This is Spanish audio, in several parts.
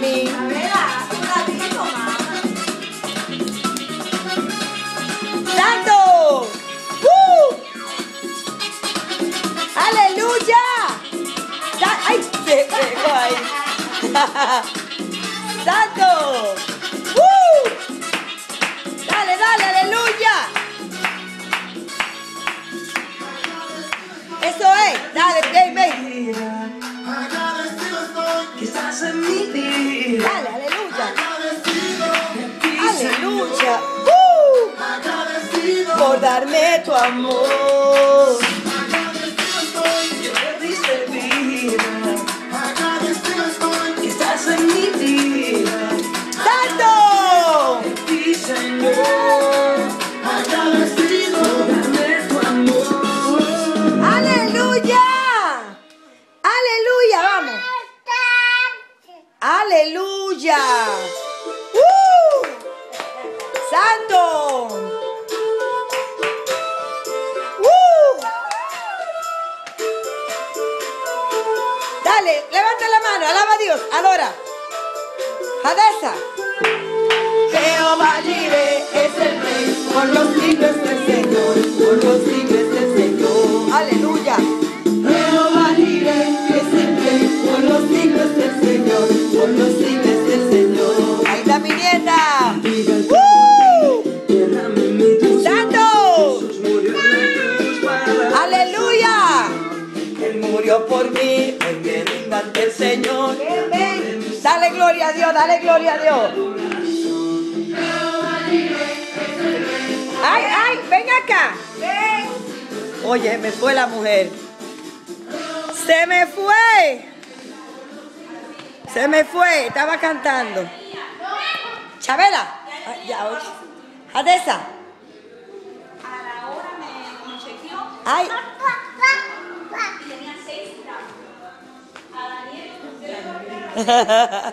mí. ¡Santo! ¡Aleluya! ¡Ay! Se pegó ahí. ¡Santo! ¡Dale, dale! ¡Aleluya! Eso es. Dale, ven, ven. Dale, aleluya. Aleluya. Por darme tu amor. Yo te diste vida. Que estás en mi vida. ¡Santo! Sí, Señor. Agradecido por darme tu amor. ¡Aleluya! ¡Aleluya! ¡Vamos! ¡Aleluya! ¡Santo! Dale, levanta la mano, alaba a Dios, adora. Hadesa. Jehová Jireh es el Rey, por los siglos del Señor, por los siglos del Señor. Aleluya. Jehová Jireh es el Rey, por los siglos del Señor, por los siglos del Señor. Ahí está mi nieta. ¡Santo! ¡Aleluya! Él murió por mí, hoy me rindo ante el Señor. Dale gloria a Dios, dale gloria a Dios. ¡Ay, ay! ¡Ven acá! Oye, me fue la mujer. ¡Se me fue! Se me fue, estaba cantando. Chabela. Ya, oye. Hadesa. A la hora me chequeó. Ay. Y tenía 6 gramos. A Daniel.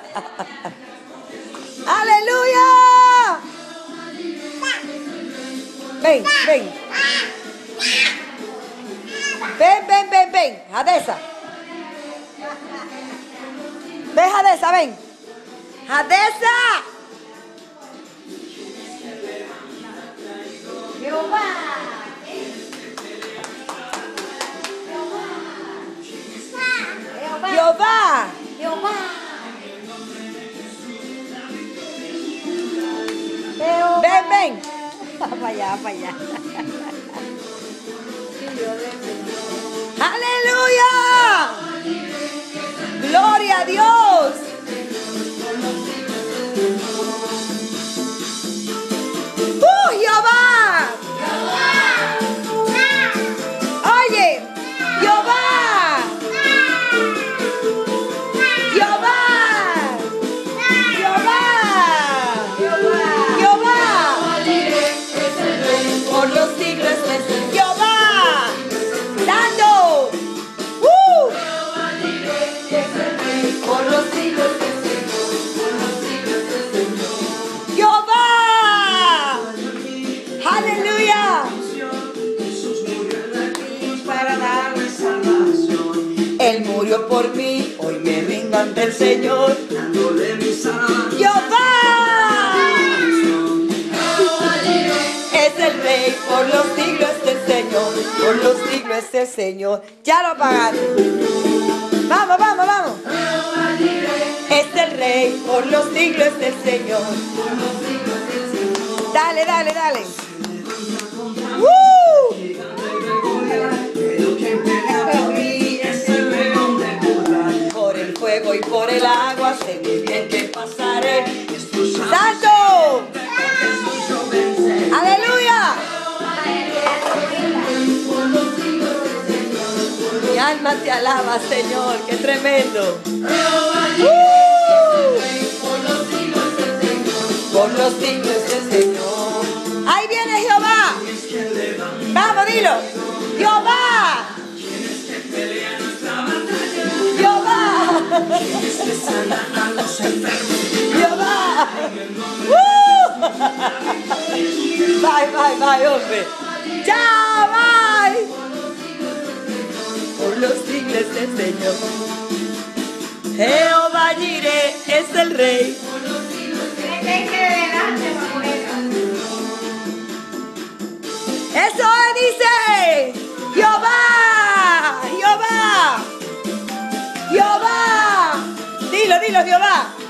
¡Aleluya! Ven, ven. Ven, ven, ven, ven. Hadesa. Ven, Hadesa, ven. Hadesa. Jehová. Jehová. Jehová. Ven, ven. Para allá, para allá. ¡Aleluya! ¡Gloria a Dios! ¡Jehová! Oye, Jehová. Jehová. Jehová. Jehová. Por los siglos es Jehová. Dando. Por los siglos Jehová. Aleluya. Para darme salvación. Él murió por mí, hoy me rindo ante el Señor. Dándole mi salvación. Jehová. Es el Rey, por los siglos es el Señor. Por los siglos es el Señor. Ya lo apagaron. Vamos, vamos, vamos. Es el Rey, por los siglos es el Señor. Dale, dale, dale. Por el fuego y por el agua, sé muy bien que pasaré. ¡Santo! ¡Aleluya! Mi alma te alaba, Señor, qué tremendo. Por los siglos del Señor. Ahí viene Jehová. Vamos, dilo. Jehová. Jehová. Jehová. Bye, bye, bye, hombre. Chao, bye. Por los siglos del Señor. Jehová Jireh es el rey. Tiene que irse de delante, Manuela. Eso dice Jehová, Jehová, Jehová. Dilo, Jehová.